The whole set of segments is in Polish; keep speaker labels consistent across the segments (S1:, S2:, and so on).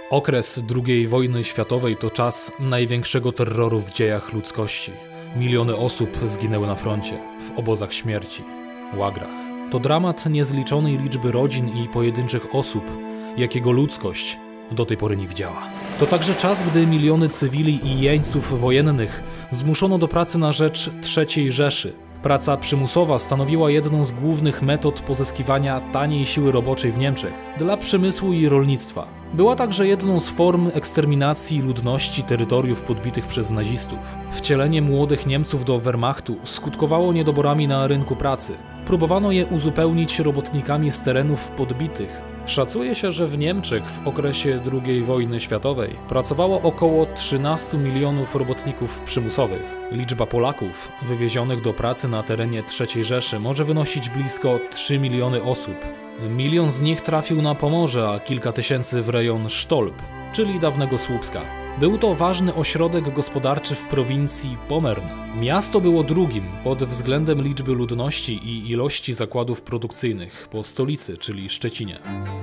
S1: Okres II wojny światowej to czas największego terroru w dziejach ludzkości. Miliony osób zginęły na froncie, w obozach śmierci, łagrach. To dramat niezliczonej liczby rodzin i pojedynczych osób, jakiego ludzkość do tej pory nie widziała. To także czas, gdy miliony cywili i jeńców wojennych zmuszono do pracy na rzecz III Rzeszy. Praca przymusowa stanowiła jedną z głównych metod pozyskiwania taniej siły roboczej w Niemczech dla przemysłu i rolnictwa. Była także jedną z form eksterminacji ludności terytoriów podbitych przez nazistów. Wcielenie młodych Niemców do Wehrmachtu skutkowało niedoborami na rynku pracy. Próbowano je uzupełnić robotnikami z terenów podbitych. Szacuje się, że w Niemczech w okresie II wojny światowej pracowało około 13 milionów robotników przymusowych. Liczba Polaków wywiezionych do pracy na terenie III Rzeszy może wynosić blisko 3 miliony osób. 1 milion z nich trafił na Pomorze, a kilka tysięcy w rejon Stolp, czyli dawnego Słupska. Był to ważny ośrodek gospodarczy w prowincji Pommern. Miasto było drugim pod względem liczby ludności i ilości zakładów produkcyjnych po stolicy, czyli Szczecinie.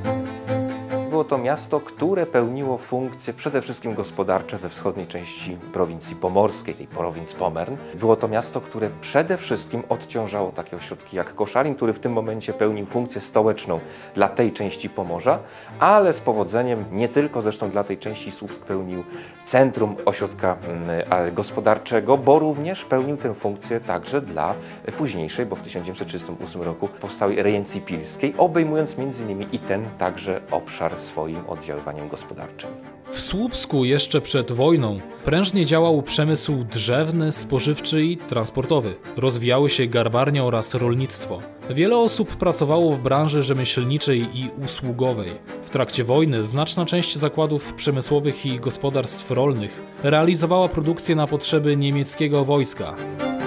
S2: Było to miasto, które pełniło funkcje przede wszystkim gospodarcze we wschodniej części prowincji pomorskiej, tej prowincji Pommern. Było to miasto, które przede wszystkim odciążało takie ośrodki jak Koszalin, który w tym momencie pełnił funkcję stołeczną dla tej części Pomorza, ale z powodzeniem nie tylko zresztą dla tej części Słupsk pełnił centrum ośrodka gospodarczego, bo również pełnił tę funkcję także dla późniejszej, bo w 1938 roku powstałej rejencji pilskiej, obejmując m.in. i ten także obszar swoim oddziaływaniem gospodarczym.
S1: W Słupsku jeszcze przed wojną prężnie działał przemysł drzewny, spożywczy i transportowy. Rozwijały się garbarnia oraz rolnictwo. Wiele osób pracowało w branży rzemieślniczej i usługowej. W trakcie wojny znaczna część zakładów przemysłowych i gospodarstw rolnych realizowała produkcję na potrzeby niemieckiego wojska.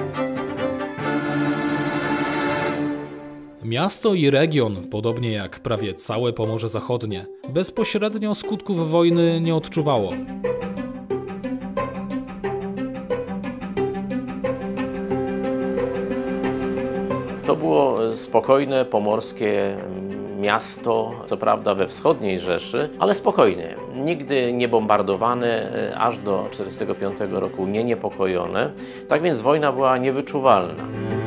S1: Miasto i region, podobnie jak prawie całe Pomorze Zachodnie, bezpośrednio skutków wojny nie odczuwało.
S3: To było spokojne, pomorskie miasto, co prawda we wschodniej Rzeszy, ale spokojnie. Nigdy nie bombardowane, aż do 1945 roku nie niepokojone. Tak więc wojna była niewyczuwalna.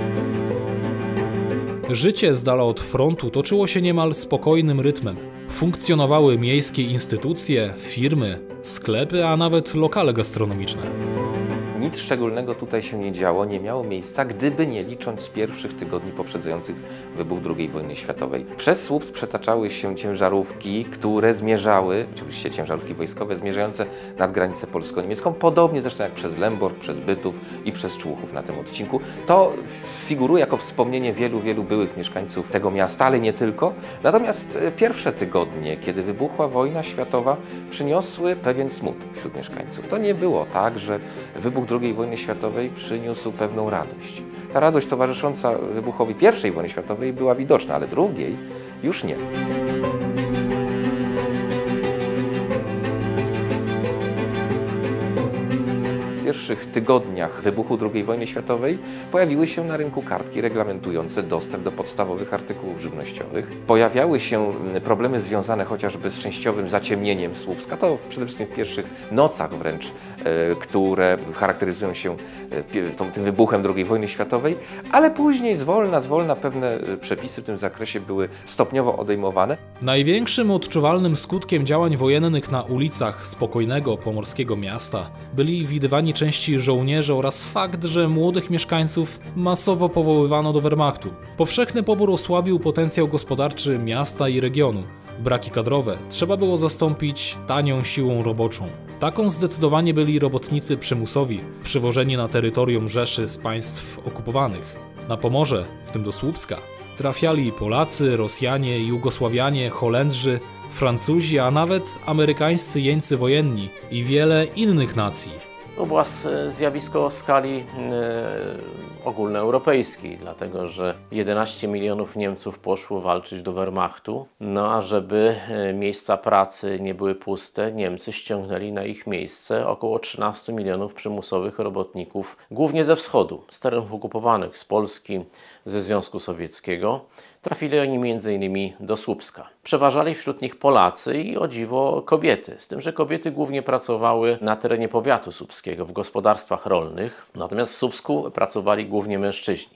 S1: Życie z dala od frontu toczyło się niemal spokojnym rytmem. Funkcjonowały miejskie instytucje, firmy, sklepy, a nawet lokale gastronomiczne.
S2: Nic szczególnego tutaj się nie działo, nie miało miejsca, gdyby nie licząc pierwszych tygodni poprzedzających wybuch II wojny światowej. Przez Słupsk przetaczały się ciężarówki, które zmierzały, oczywiście ciężarówki wojskowe, zmierzające nad granicę polsko-niemiecką, podobnie zresztą jak przez Lęborg, przez Bytów i przez Człuchów na tym odcinku. To figuruje jako wspomnienie wielu byłych mieszkańców tego miasta, ale nie tylko. Natomiast pierwsze tygodnie, kiedy wybuchła wojna światowa, przyniosły pewien smutek wśród mieszkańców. To nie było tak, że wybuch II wojny światowej przyniósł pewną radość. Ta radość towarzysząca wybuchowi I wojny światowej była widoczna, ale II już nie. W pierwszych tygodniach wybuchu II wojny światowej pojawiły się na rynku kartki reglamentujące dostęp do podstawowych artykułów żywnościowych. Pojawiały się problemy związane chociażby z częściowym zaciemnieniem Słupska, to przede wszystkim w pierwszych nocach wręcz, które charakteryzują się tym wybuchem II wojny światowej, ale później zwolna pewne przepisy w tym zakresie były stopniowo odejmowane.
S1: Największym odczuwalnym skutkiem działań wojennych na ulicach spokojnego pomorskiego miasta byli widywani części żołnierzy oraz fakt, że młodych mieszkańców masowo powoływano do Wehrmachtu. Powszechny pobór osłabił potencjał gospodarczy miasta i regionu. Braki kadrowe trzeba było zastąpić tanią siłą roboczą. Taką zdecydowanie byli robotnicy przymusowi, przywożeni na terytorium Rzeszy z państw okupowanych. Na Pomorze, w tym do Słupska, trafiali Polacy, Rosjanie, Jugosławianie, Holendrzy, Francuzi, a nawet amerykańscy jeńcy wojenni i wiele innych nacji.
S3: To było zjawisko o skali ogólnoeuropejskiej, dlatego że 11 milionów Niemców poszło walczyć do Wehrmachtu, no a żeby miejsca pracy nie były puste, Niemcy ściągnęli na ich miejsce około 13 milionów przymusowych robotników, głównie ze wschodu, z terenów okupowanych, z Polski, ze Związku Sowieckiego. Trafili oni m.in. do Słupska. Przeważali wśród nich Polacy i o dziwo kobiety, z tym, że kobiety głównie pracowały na terenie powiatu słupskiego, w gospodarstwach rolnych, natomiast w Słupsku pracowali głównie mężczyźni.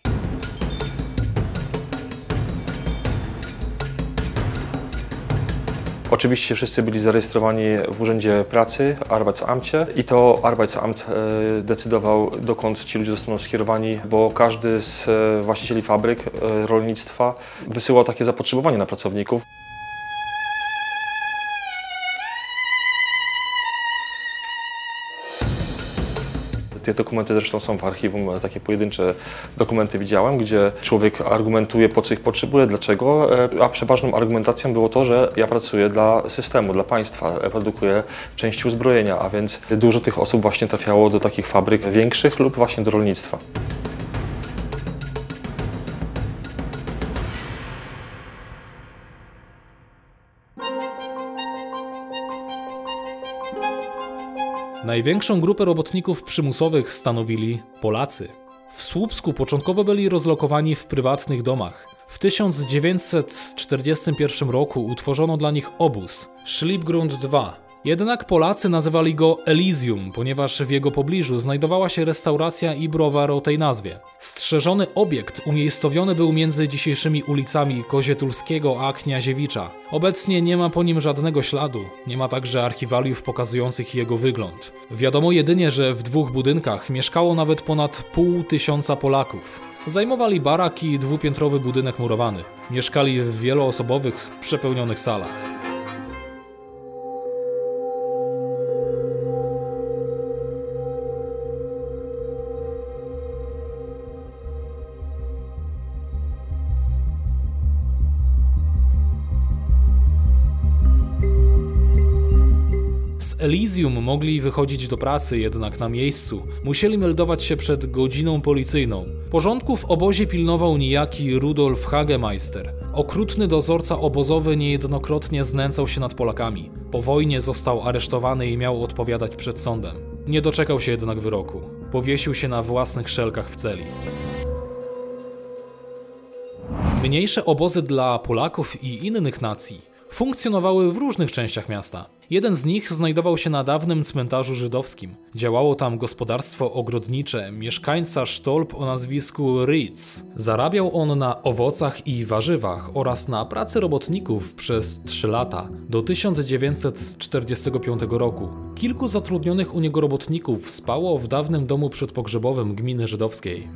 S4: Oczywiście wszyscy byli zarejestrowani w Urzędzie Pracy, Arbeitsamcie, i to Arbeitsamt decydował, dokąd ci ludzie zostaną skierowani, bo każdy z właścicieli fabryk rolnictwa wysyłał takie zapotrzebowanie na pracowników. Te dokumenty zresztą są w archiwum, takie pojedyncze dokumenty widziałem, gdzie człowiek argumentuje, po co ich potrzebuje, dlaczego, a przeważną argumentacją było to, że ja pracuję dla systemu, dla państwa, produkuję części uzbrojenia, a więc dużo tych osób właśnie trafiało do takich fabryk większych lub właśnie do rolnictwa.
S1: Największą grupę robotników przymusowych stanowili Polacy. W Słupsku początkowo byli rozlokowani w prywatnych domach. W 1941 roku utworzono dla nich obóz Schlipgrund II. Jednak Polacy nazywali go Elysium, ponieważ w jego pobliżu znajdowała się restauracja i browar o tej nazwie. Strzeżony obiekt umiejscowiony był między dzisiejszymi ulicami Kozietulskiego a Kniaziewicza. Obecnie nie ma po nim żadnego śladu, nie ma także archiwaliów pokazujących jego wygląd. Wiadomo jedynie, że w 2 budynkach mieszkało nawet ponad 500 Polaków. Zajmowali barak i 2-piętrowy budynek murowany. Mieszkali w wieloosobowych, przepełnionych salach. Z Elysium mogli wychodzić do pracy, jednak na miejscu musieli meldować się przed godziną policyjną. Porządku w obozie pilnował niejaki Rudolf Hagemeister. Okrutny dozorca obozowy niejednokrotnie znęcał się nad Polakami. Po wojnie został aresztowany i miał odpowiadać przed sądem. Nie doczekał się jednak wyroku. Powiesił się na własnych szelkach w celi. Mniejsze obozy dla Polaków i innych nacji funkcjonowały w różnych częściach miasta. Jeden z nich znajdował się na dawnym cmentarzu żydowskim. Działało tam gospodarstwo ogrodnicze mieszkańca Stolp o nazwisku Ritz. Zarabiał on na owocach i warzywach oraz na pracy robotników przez 3 lata, do 1945 roku. Kilku zatrudnionych u niego robotników spało w dawnym domu przedpogrzebowym gminy żydowskiej.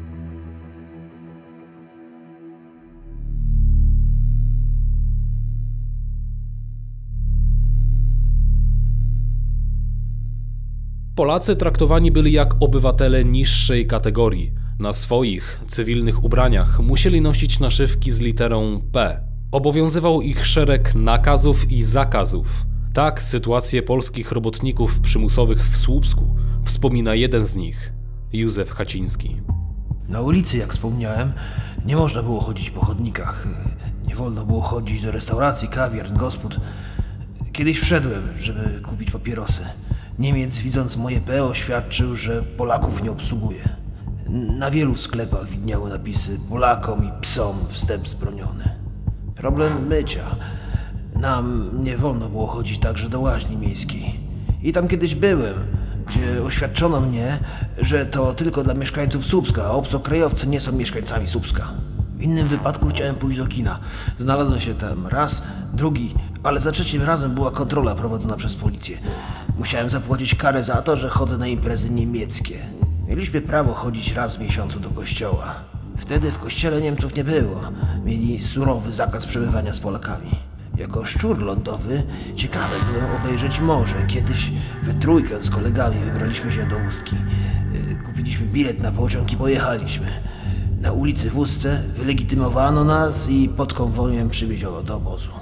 S1: Polacy traktowani byli jak obywatele niższej kategorii. Na swoich, cywilnych ubraniach musieli nosić naszywki z literą P. Obowiązywał ich szereg nakazów i zakazów. Tak sytuację polskich robotników przymusowych w Słupsku wspomina jeden z nich, Józef Haciński.
S5: Na ulicy, jak wspomniałem, nie można było chodzić po chodnikach. Nie wolno było chodzić do restauracji, kawiarn, gospod. Kiedyś wszedłem, żeby kupić papierosy. Niemiec, widząc moje P, oświadczył, że Polaków nie obsługuje. Na wielu sklepach widniały napisy Polakom i psom wstęp zbroniony. Problem mycia. Nam nie wolno było chodzić także do łaźni miejskiej. I tam kiedyś byłem, gdzie oświadczono mnie, że to tylko dla mieszkańców Słupska, a obcokrajowcy nie są mieszkańcami Słupska. W innym wypadku chciałem pójść do kina. Znalazłem się tam raz, drugi, ale za 3. razem była kontrola prowadzona przez policję. Musiałem zapłacić karę za to, że chodzę na imprezy niemieckie. Mieliśmy prawo chodzić raz w miesiącu do kościoła. Wtedy w kościele Niemców nie było. Mieli surowy zakaz przebywania z Polakami. Jako szczur lądowy ciekawe byłem obejrzeć morze. Kiedyś we 3 z kolegami wybraliśmy się do Ustki. Kupiliśmy bilet na pociąg i pojechaliśmy. Na ulicy w Ustce wylegitymowano nas i pod konwojem przywieziono do obozu.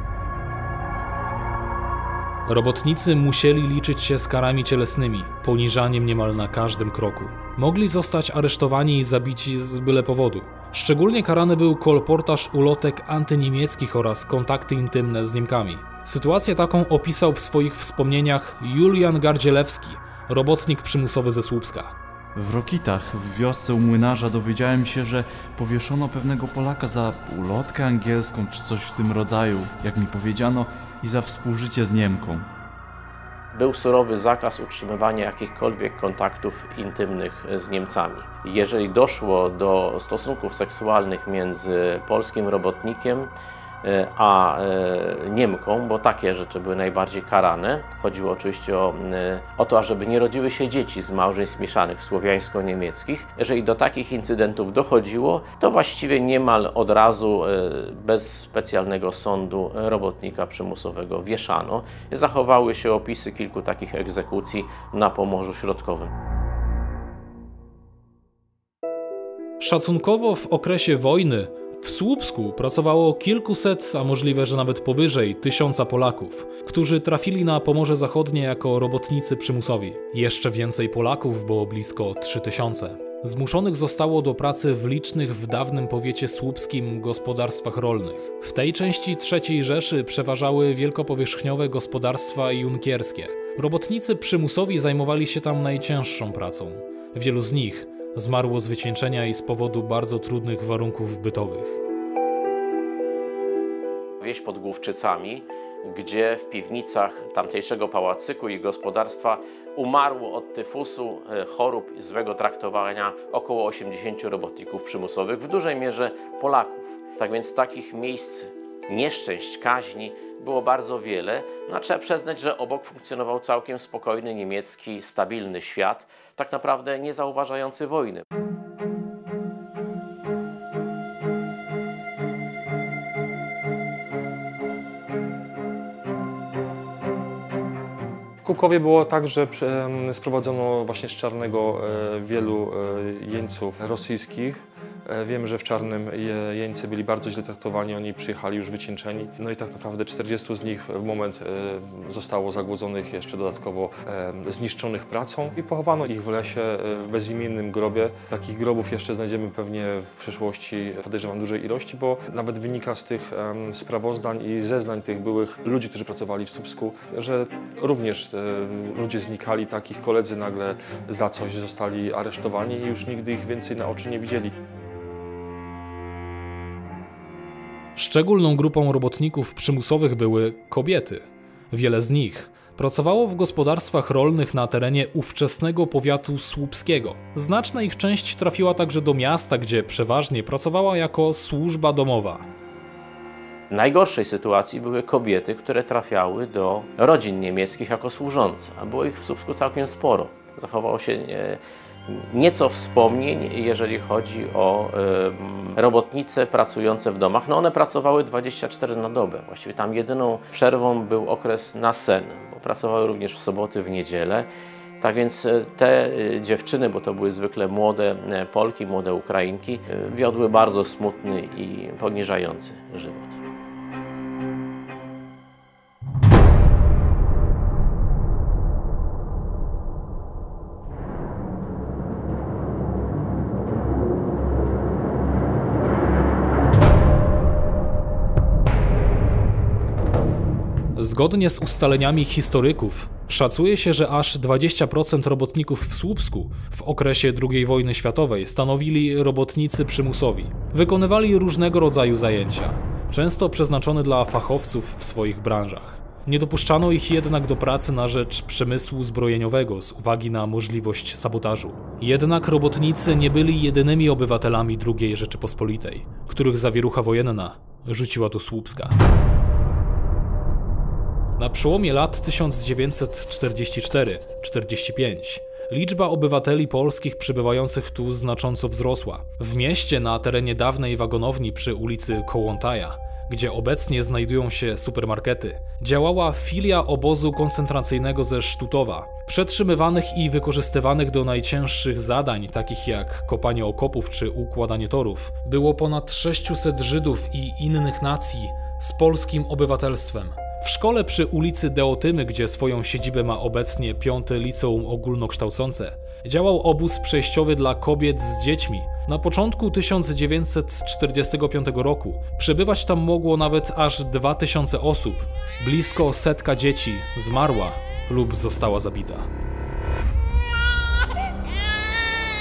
S1: Robotnicy musieli liczyć się z karami cielesnymi, poniżaniem niemal na każdym kroku. Mogli zostać aresztowani i zabici z byle powodu. Szczególnie karany był kolportaż ulotek antyniemieckich oraz kontakty intymne z Niemkami. Sytuację taką opisał w swoich wspomnieniach Julian Gardzielewski, robotnik przymusowy ze Słupska.
S6: W Rokitach, w wiosce u młynarza, dowiedziałem się, że powieszono pewnego Polaka za ulotkę angielską czy coś w tym rodzaju, jak mi powiedziano, i za współżycie z Niemką.
S3: Był surowy zakaz utrzymywania jakichkolwiek kontaktów intymnych z Niemcami. Jeżeli doszło do stosunków seksualnych między polskim robotnikiem a Niemką, bo takie rzeczy były najbardziej karane. Chodziło oczywiście o to, ażeby nie rodziły się dzieci z małżeństw mieszanych słowiańsko-niemieckich. Jeżeli do takich incydentów dochodziło, to właściwie niemal od razu, bez specjalnego sądu, robotnika przymusowego wieszano. Zachowały się opisy kilku takich egzekucji na Pomorzu Środkowym.
S1: Szacunkowo w okresie wojny w Słupsku pracowało kilkuset, a możliwe, że nawet powyżej 1000 Polaków, którzy trafili na Pomorze Zachodnie jako robotnicy przymusowi. Jeszcze więcej Polaków, bo blisko 3000. Zmuszonych zostało do pracy w licznych w dawnym powiecie słupskim gospodarstwach rolnych. W tej części III Rzeszy przeważały wielkopowierzchniowe gospodarstwa junkierskie. Robotnicy przymusowi zajmowali się tam najcięższą pracą. Wielu z nich zmarło z wycieńczenia i z powodu bardzo trudnych warunków bytowych.
S3: Wieś pod Główczycami, gdzie w piwnicach tamtejszego pałacyku i gospodarstwa umarło od tyfusu, chorób i złego traktowania około 80 robotników przymusowych, w dużej mierze Polaków. Tak więc takich miejsc nieszczęść, kaźni było bardzo wiele. No, trzeba przyznać, że obok funkcjonował całkiem spokojny, niemiecki, stabilny świat, tak naprawdę nie zauważający wojny.
S4: W Kukowie było tak, że sprowadzono właśnie z Czarnego wielu jeńców rosyjskich. Wiem, że w Czarnym jeńcy byli bardzo źle traktowani, oni przyjechali już wycieńczeni. No i tak naprawdę 40 z nich w moment zostało zagłodzonych, jeszcze dodatkowo zniszczonych pracą i pochowano ich w lesie w bezimiennym grobie. Takich grobów jeszcze znajdziemy pewnie w przyszłości, podejrzewam, dużej ilości, bo nawet wynika z tych sprawozdań i zeznań tych byłych ludzi, którzy pracowali w Słupsku, że również ludzie znikali, ich koledzy nagle za coś zostali aresztowani i już nigdy ich więcej na oczy nie widzieli.
S1: Szczególną grupą robotników przymusowych były kobiety. Wiele z nich pracowało w gospodarstwach rolnych na terenie ówczesnego powiatu słupskiego. Znaczna ich część trafiła także do miasta, gdzie przeważnie pracowała jako służba domowa.
S3: W najgorszej sytuacji były kobiety, które trafiały do rodzin niemieckich jako służące, a było ich w Słupsku całkiem sporo. Zachowało się nieco wspomnień, jeżeli chodzi o robotnice pracujące w domach. No one pracowały 24 na dobę. Właściwie tam jedyną przerwą był okres na sen, bo pracowały również w soboty, w niedzielę. Tak więc te dziewczyny, bo to były zwykle młode Polki, młode Ukrainki, wiodły bardzo smutny i poniżający żywot.
S1: Zgodnie z ustaleniami historyków, szacuje się, że aż 20% robotników w Słupsku w okresie II wojny światowej stanowili robotnicy przymusowi. Wykonywali różnego rodzaju zajęcia, często przeznaczone dla fachowców w swoich branżach. Nie dopuszczano ich jednak do pracy na rzecz przemysłu zbrojeniowego z uwagi na możliwość sabotażu. Jednak robotnicy nie byli jedynymi obywatelami II Rzeczypospolitej, których zawierucha wojenna rzuciła do Słupska. Na przełomie lat 1944-45 liczba obywateli polskich przybywających tu znacząco wzrosła. W mieście na terenie dawnej wagonowni przy ulicy Kołłątaja, gdzie obecnie znajdują się supermarkety, działała filia obozu koncentracyjnego ze Sztutowa. Przetrzymywanych i wykorzystywanych do najcięższych zadań, takich jak kopanie okopów czy układanie torów, było ponad 600 Żydów i innych nacji z polskim obywatelstwem. W szkole przy ulicy Deotymy, gdzie swoją siedzibę ma obecnie 5. Liceum Ogólnokształcące, działał obóz przejściowy dla kobiet z dziećmi. Na początku 1945 roku przebywać tam mogło nawet aż 2000 osób. Blisko 100 dzieci zmarła lub została zabita.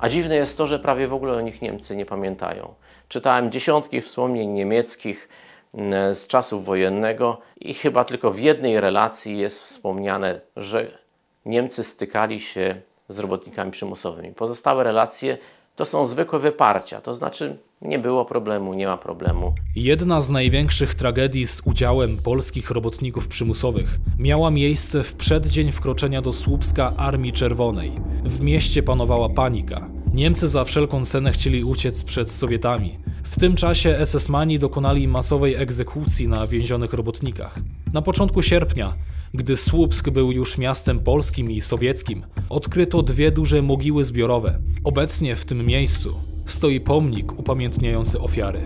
S3: A dziwne jest to, że prawie w ogóle o nich Niemcy nie pamiętają. Czytałem dziesiątki wspomnień niemieckich z czasów wojennego i chyba tylko w jednej relacji jest wspomniane, że Niemcy stykali się z robotnikami przymusowymi. Pozostałe relacje to są zwykłe wyparcia, to znaczy nie było problemu, nie ma problemu.
S1: Jedna z największych tragedii z udziałem polskich robotników przymusowych miała miejsce w przeddzień wkroczenia do Słupska Armii Czerwonej. W mieście panowała panika. Niemcy za wszelką cenę chcieli uciec przed Sowietami. W tym czasie SS-mani dokonali masowej egzekucji na więzionych robotnikach. Na początku sierpnia, gdy Słupsk był już miastem polskim i sowieckim, odkryto dwie duże mogiły zbiorowe. Obecnie w tym miejscu stoi pomnik upamiętniający ofiary.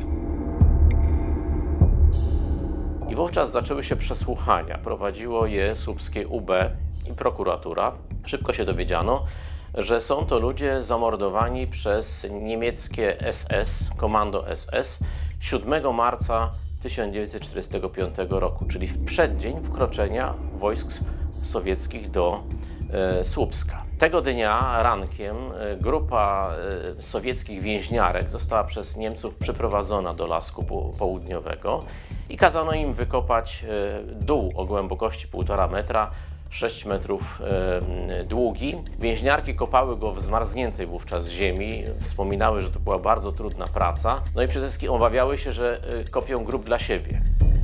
S3: I wówczas zaczęły się przesłuchania. Prowadziło je słupskie UB i prokuratura. Szybko się dowiedziano, że są to ludzie zamordowani przez niemieckie SS, komando SS, 7 marca 1945 roku, czyli w przeddzień wkroczenia wojsk sowieckich do Słupska. Tego dnia rankiem grupa sowieckich więźniarek została przez Niemców przyprowadzona do Lasku Południowego i kazano im wykopać dół o głębokości 1,5 metra, 6 metrów długi. Więźniarki kopały go w zmarzniętej wówczas ziemi, wspominały, że to była bardzo trudna praca, no i przede wszystkim obawiały się, że kopią grób dla siebie.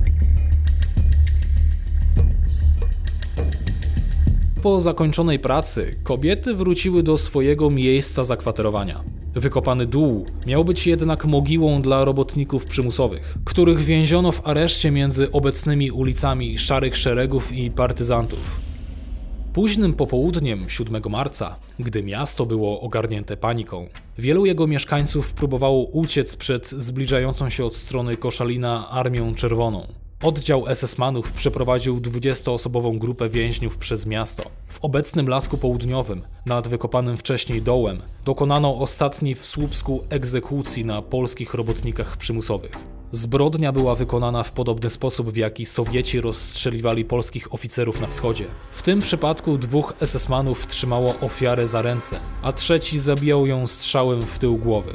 S1: Po zakończonej pracy kobiety wróciły do swojego miejsca zakwaterowania. Wykopany dół miał być jednak mogiłą dla robotników przymusowych, których więziono w areszcie między obecnymi ulicami Szarych Szeregów i Partyzantów. Późnym popołudniem 7 marca, gdy miasto było ogarnięte paniką, wielu jego mieszkańców próbowało uciec przed zbliżającą się od strony Koszalina Armią Czerwoną. Oddział SS-manów przeprowadził 20-osobową grupę więźniów przez miasto. W obecnym Lasku Południowym, nad wykopanym wcześniej dołem, dokonano ostatniej w Słupsku egzekucji na polskich robotnikach przymusowych. Zbrodnia była wykonana w podobny sposób, w jaki Sowieci rozstrzeliwali polskich oficerów na wschodzie. W tym przypadku 2 SS-manów trzymało ofiarę za ręce, a trzeci zabijał ją strzałem w tył głowy.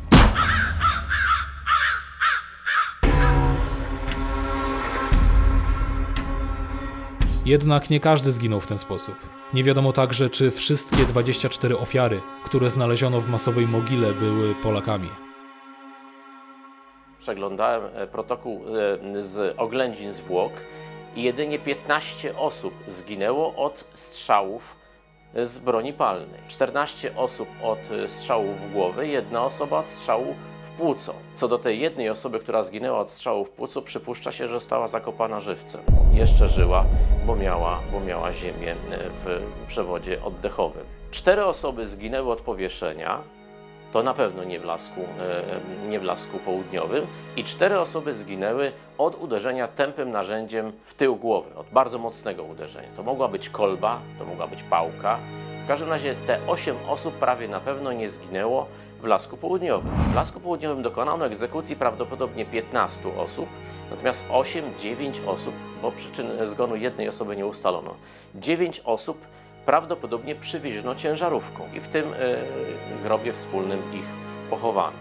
S1: Jednak nie każdy zginął w ten sposób. Nie wiadomo także, czy wszystkie 24 ofiary, które znaleziono w masowej mogile, były Polakami.
S3: Przeglądałem protokół z oględzin zwłok i jedynie 15 osób zginęło od strzałów z broni palnej. 14 osób od strzału w głowę, 1 osoba od strzału w płuco. Co do tej jednej osoby, która zginęła od strzału w płuco, przypuszcza się, że została zakopana żywcem. Jeszcze żyła, bo miała ziemię w przewodzie oddechowym. 4 osoby zginęły od powieszenia, to na pewno nie w Lasku Południowym, i 4 osoby zginęły od uderzenia tępym narzędziem w tył głowy, od bardzo mocnego uderzenia. To mogła być kolba, to mogła być pałka. W każdym razie te 8 osób prawie na pewno nie zginęło w Lasku Południowym. W Lasku Południowym dokonano egzekucji prawdopodobnie 15 osób, natomiast 8-9 osób, bo przyczyn zgonu jednej osoby nie ustalono, 9 osób prawdopodobnie przywieziono ciężarówką i w tym grobie wspólnym ich pochowano.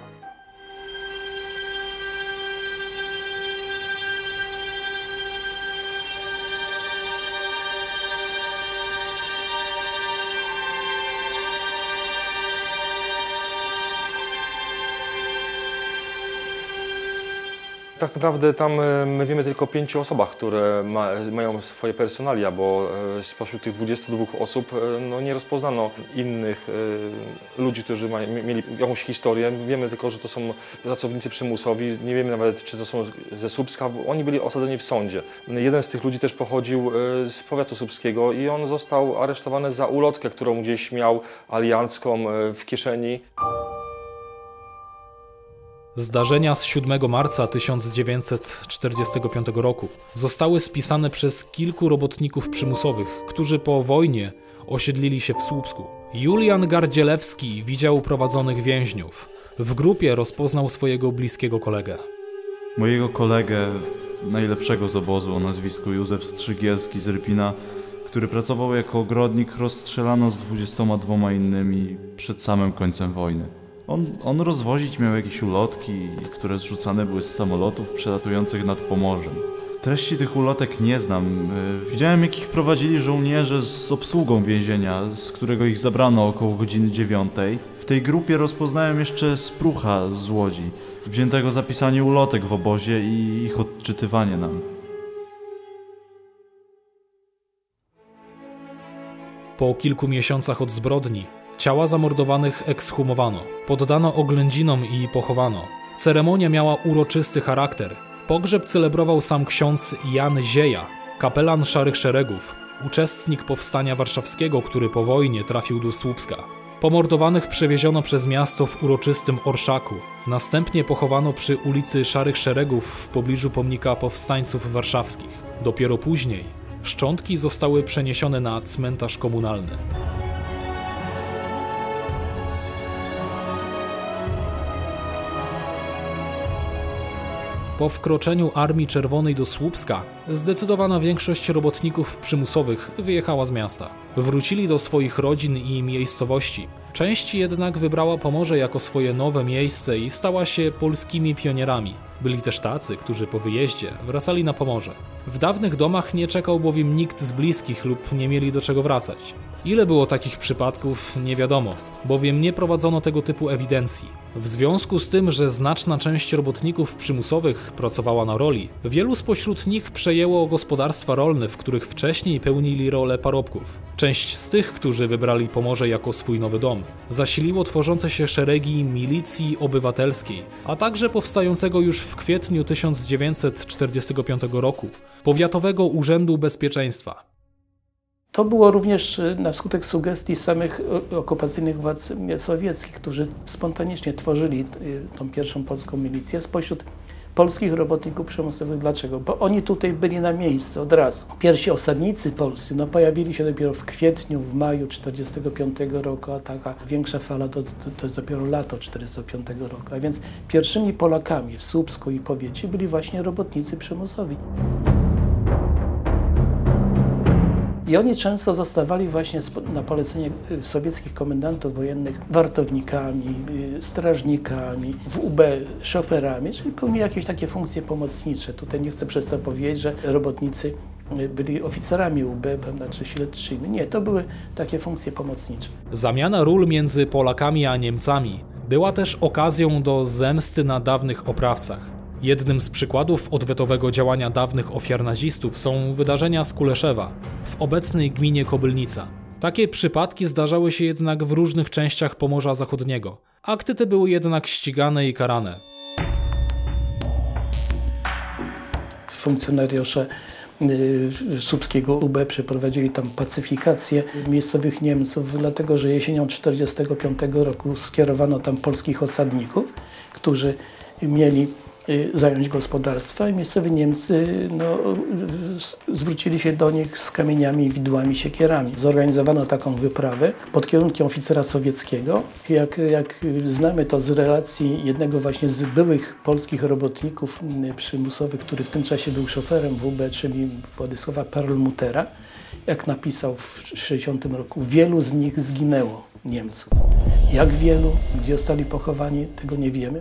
S4: Tak naprawdę tam my wiemy tylko o 5 osobach, które mają swoje personalia, bo spośród tych 22 osób no, nie rozpoznano innych ludzi, którzy mieli jakąś historię. Wiemy tylko, że to są pracownicy przymusowi, nie wiemy nawet, czy to są ze Słupska, bo oni byli osadzeni w sądzie. Jeden z tych ludzi też pochodził z powiatu słupskiego i on został aresztowany za ulotkę, którą gdzieś miał aliancką w kieszeni.
S1: Zdarzenia z 7 marca 1945 roku zostały spisane przez kilku robotników przymusowych, którzy po wojnie osiedlili się w Słupsku. Julian Gardzielewski widział prowadzonych więźniów. W grupie rozpoznał swojego bliskiego kolegę.
S6: Mojego kolegę, najlepszego z obozu o nazwisku Józef Strzygielski z Rypina, który pracował jako ogrodnik, rozstrzelano z 22 innymi przed samym końcem wojny. On rozwozić miał jakieś ulotki, które zrzucane były z samolotów przelatujących nad Pomorzem. Treści tych ulotek nie znam. Widziałem, jak ich prowadzili żołnierze z obsługą więzienia, z którego ich zabrano około godziny 9. W tej grupie rozpoznałem jeszcze Sprucha z Łodzi, wziętego za pisanie ulotek w obozie i ich odczytywanie nam.
S1: Po kilku miesiącach od zbrodni ciała zamordowanych ekshumowano, poddano oględzinom i pochowano. Ceremonia miała uroczysty charakter. Pogrzeb celebrował sam ksiądz Jan Zieja, kapelan Szarych Szeregów, uczestnik powstania warszawskiego, który po wojnie trafił do Słupska. Pomordowanych przewieziono przez miasto w uroczystym orszaku. Następnie pochowano przy ulicy Szarych Szeregów w pobliżu pomnika powstańców warszawskich. Dopiero później szczątki zostały przeniesione na cmentarz komunalny. Po wkroczeniu Armii Czerwonej do Słupska zdecydowana większość robotników przymusowych wyjechała z miasta. Wrócili do swoich rodzin i miejscowości. Część jednak wybrała Pomorze jako swoje nowe miejsce i stała się polskimi pionierami. Byli też tacy, którzy po wyjeździe wracali na Pomorze. W dawnych domach nie czekał bowiem nikt z bliskich lub nie mieli do czego wracać. Ile było takich przypadków, nie wiadomo, bowiem nie prowadzono tego typu ewidencji. W związku z tym, że znaczna część robotników przymusowych pracowała na roli, wielu spośród nich przejęło gospodarstwa rolne, w których wcześniej pełnili rolę parobków. Część z tych, którzy wybrali Pomorze jako swój nowy dom, zasiliło tworzące się szeregi milicji obywatelskiej, a także powstającego już w kwietniu 1945 roku Powiatowego Urzędu Bezpieczeństwa.
S7: To było również na skutek sugestii samych okupacyjnych władz sowieckich, którzy spontanicznie tworzyli tą pierwszą polską milicję spośród polskich robotników przymusowych. Dlaczego? Bo oni tutaj byli na miejscu od razu. Pierwsi osadnicy polscy pojawili się dopiero w kwietniu, w maju 1945 roku, a taka większa fala to jest dopiero lato 1945 roku. A więc pierwszymi Polakami w Słupsku i powiecie byli właśnie robotnicy przymusowi. I oni często zostawali właśnie na polecenie sowieckich komendantów wojennych wartownikami, strażnikami, w UB szoferami, czyli pełnili jakieś takie funkcje pomocnicze. Tutaj nie chcę przez to powiedzieć, że robotnicy byli oficerami UB, prawda, czy śledczymi. Nie, to były takie funkcje pomocnicze.
S1: Zamiana ról między Polakami a Niemcami była też okazją do zemsty na dawnych oprawcach. Jednym z przykładów odwetowego działania dawnych ofiar nazistów są wydarzenia z Kuleszewa, w obecnej gminie Kobylnica. Takie przypadki zdarzały się jednak w różnych częściach Pomorza Zachodniego. Akty te były jednak ścigane i karane.
S7: Funkcjonariusze słupskiego UB przeprowadzili tam pacyfikację miejscowych Niemców, dlatego że jesienią 1945 roku skierowano tam polskich osadników, którzy mieli zająć gospodarstwa i miejscowi Niemcy zwrócili się do nich z kamieniami, widłami, siekierami. Zorganizowano taką wyprawę pod kierunkiem oficera sowieckiego. Jak znamy to z relacji jednego właśnie z byłych polskich robotników przymusowych, który w tym czasie był szoferem WB, czyli Władysława Perlmuttera, jak napisał w 1960 roku, wielu z nich zginęło, Niemców. Jak wielu, gdzie zostali pochowani, tego nie wiemy.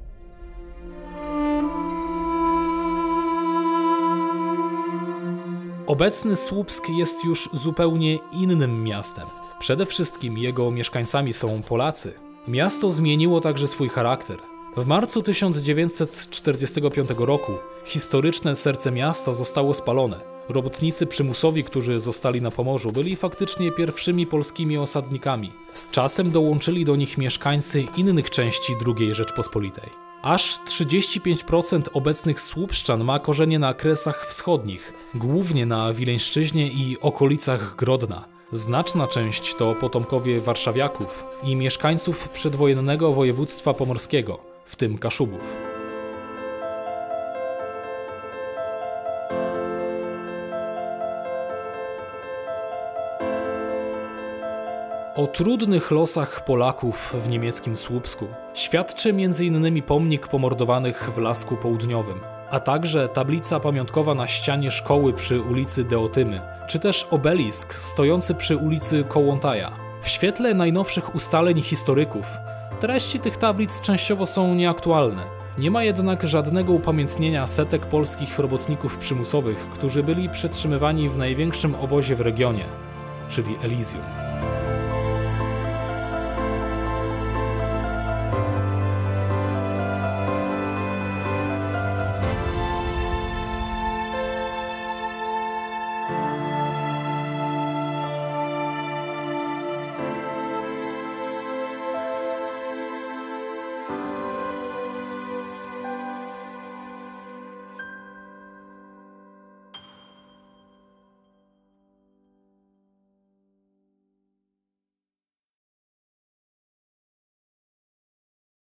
S1: Obecny Słupsk jest już zupełnie innym miastem. Przede wszystkim jego mieszkańcami są Polacy. Miasto zmieniło także swój charakter. W marcu 1945 roku historyczne serce miasta zostało spalone. Robotnicy przymusowi, którzy zostali na Pomorzu, byli faktycznie pierwszymi polskimi osadnikami. Z czasem dołączyli do nich mieszkańcy innych części II Rzeczpospolitej. Aż 35% obecnych Słupszczan ma korzenie na Kresach Wschodnich, głównie na Wileńszczyźnie i okolicach Grodna. Znaczna część to potomkowie warszawiaków i mieszkańców przedwojennego województwa pomorskiego, w tym Kaszubów. O trudnych losach Polaków w niemieckim Słupsku świadczy m.in. pomnik pomordowanych w Lasku Południowym, a także tablica pamiątkowa na ścianie szkoły przy ulicy Deotymy, czy też obelisk stojący przy ulicy Kołłątaja. W świetle najnowszych ustaleń historyków treści tych tablic częściowo są nieaktualne. Nie ma jednak żadnego upamiętnienia setek polskich robotników przymusowych, którzy byli przetrzymywani w największym obozie w regionie, czyli Elysium.